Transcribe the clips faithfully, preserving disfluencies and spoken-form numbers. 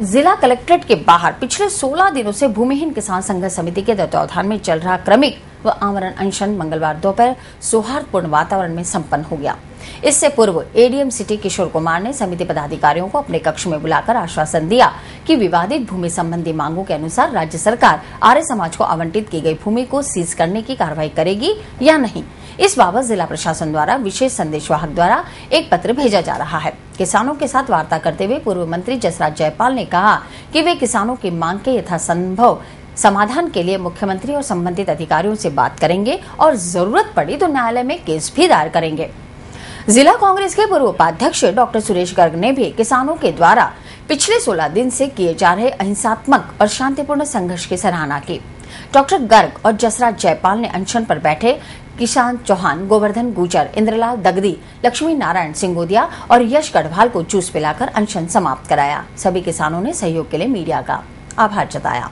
जिला कलेक्ट्रेट के बाहर पिछले सोलह दिनों से भूमिहीन किसान संघर्ष समिति के तत्वावधान में चल रहा क्रमिक व आमरण अनशन मंगलवार दोपहर सौहार्दपूर्ण वातावरण में संपन्न हो गया। इससे पूर्व एडीएम सिटी किशोर कुमार ने समिति पदाधिकारियों को अपने कक्ष में बुलाकर आश्वासन दिया कि विवादित भूमि संबंधी मांगों के अनुसार राज्य सरकार आर्य समाज को आवंटित की गई भूमि को सीज करने की कार्रवाई करेगी या नहीं। इस बाबत जिला प्रशासन द्वारा विशेष संदेशवाहक द्वारा एक पत्र भेजा जा रहा है। किसानों के साथ वार्ता करते हुए पूर्व मंत्री जसराज जयपाल ने कहा कि वे किसानों की मांग के यथासंभव समाधान के लिए मुख्यमंत्री और संबंधित अधिकारियों से बात करेंगे और जरूरत पड़ी तो न्यायालय में केस भी दायर करेंगे। जिला कांग्रेस के पूर्व उपाध्यक्ष डॉक्टर सुरेश गर्ग ने भी किसानों के द्वारा पिछले सोलह दिन से किए जा रहे अहिंसात्मक और शांतिपूर्ण संघर्ष की सराहना की। डॉक्टर गर्ग और जसराज जयपाल ने अनशन पर बैठे किसान चौहान, गोवर्धन गुजर, इंद्रलाल दगदी, लक्ष्मी नारायण सिंगोदिया और यश गढ़वाल को जूस पिलाकर अनशन समाप्त कराया। सभी किसानों ने सहयोग के लिए मीडिया का आभार जताया।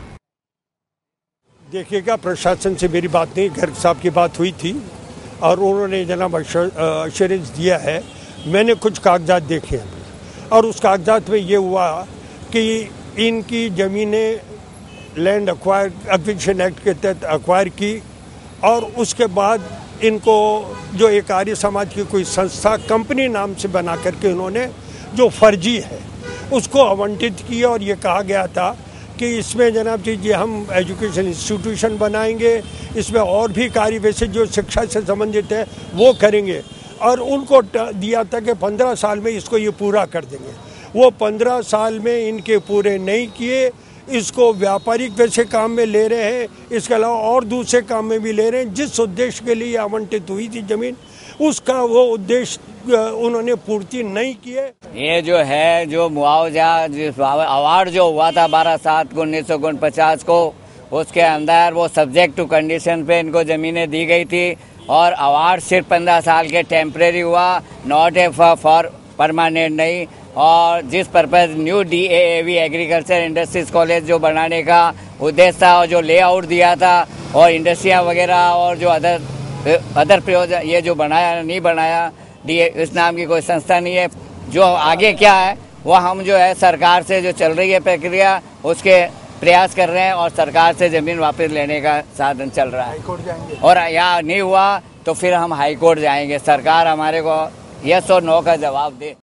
देखिएगा, प्रशासन से मेरी बात नहीं, गर्ग साहब की बात हुई थी और उन्होंने जनाब अश्योरेंस दिया है। मैंने कुछ कागजात देखे हैं और उस कागजात में ये हुआ कि इनकी ज़मीनें लैंड एक्वायर एक्विजिशन एक्ट के तहत एक्वायर की और उसके बाद इनको जो एक आर्य समाज की कोई संस्था कंपनी नाम से बना करके उन्होंने जो फर्जी है उसको आवंटित किया और ये कहा गया था कि इसमें जनाब जी जी हम एजुकेशन इंस्टीट्यूशन बनाएंगे, इसमें और भी कार्य वैसे जो शिक्षा से संबंधित है वो करेंगे और उनको दिया था कि पंद्रह साल में इसको ये पूरा कर देंगे। वो पंद्रह साल में इनके पूरे नहीं किए, इसको व्यापारिक वैसे काम में ले रहे हैं, इसके अलावा और दूसरे काम में भी ले रहे हैं। जिस उद्देश्य के लिए आवंटित हुई थी जमीन उसका वो उद्देश्य उन्होंने पूर्ति नहीं किए। ये जो है जो मुआवजा जिस अवार्ड जो हुआ था बारह सात को उन्नीस सौ पचास को, उसके अंदर वो सब्जेक्ट टू कंडीशन पे इनको जमीनें दी गई थी और अवार्ड सिर्फ पंद्रह साल के टेम्परेरी हुआ, नॉट ए फॉर परमानेंट नहीं। और जिस purpose new D A A V agriculture industries college जो बनाने का उद्देश्य था और जो लेआउट दिया था और इंडस्ट्रियाँ वगैरह और जो अदर अदर प्रयोजन ये जो बनाया नहीं बनाया, डी इस नाम की कोई संस्था नहीं है। जो आगे क्या है वो हम जो है सरकार से जो चल रही है प्रक्रिया उसके प्रयास कर रहे हैं और सरकार से ज़मीन वापस लेने का साधन चल रहा है और यहाँ नहीं हुआ तो फिर हम हाई कोर्ट जाएंगे। सरकार हमारे को यस और नो का जवाब दे।